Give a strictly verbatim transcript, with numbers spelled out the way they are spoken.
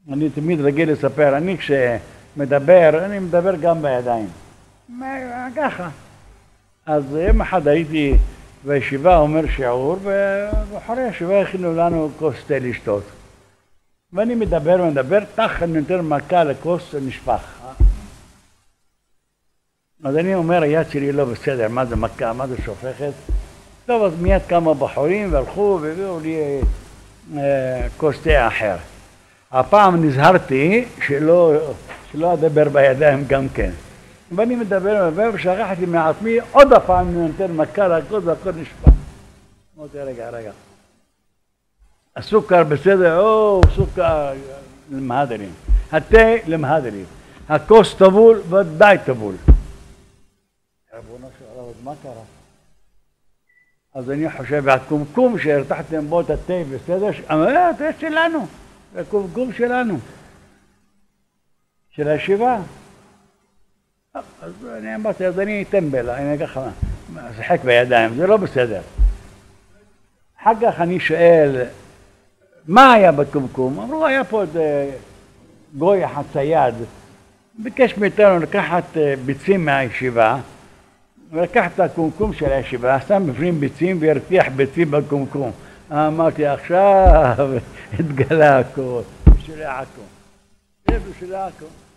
אני תמיד רגיל לספר, אני כשמדבר, אני מדבר גם בידיים. ככה. אז יום אחד הייתי בישיבה, אומר שיעור, ואחרי הישיבה הכינו לנו כוס תה לשתות. ואני מדבר ומדבר, תח, אני נותן מכה לכוס נשפך. אז אני אומר, היד שלי לא בסדר, מה זה מכה, מה זה שופכת? טוב, אז מיד כמה בחורים והלכו והביאו לי אה, כוס תה אחר. הפעם נזהרתי שלא, שלא אדבר בידיים גם כן. ואני מדבר ומדבר ושכחתי מעצמי, עוד הפעם אני נותן מכה לכוס והכל נשפך. אמרתי, רגע, רגע. הסוכר בסדר, או סוכר למהדרין. התה למהדרין. הכוס טבול ודאי טבול. רבונו של עולם, מה קרה? אז אני חושב, הקומקום שהרתחתם בו את התה בסדר, אמר, התה שלנו, הקומקום שלנו, של הישיבה. אז אני אמרתי, אז אני טמבל, אני ככה, שחק בידיים, זה לא בסדר. אחר כך אני שואל, מה היה בקומקום? אמרו, היה פה גוי אחד צייד, ביקש מאיתנו לקחת ביצים מהישיבה, ולקח את הקומקום של הישיבה, שם בפנים ביצים והרתיח ביצים בקומקום. אמרתי, עכשיו התגלה הכל, בשביל העכו. זה בשביל העכו.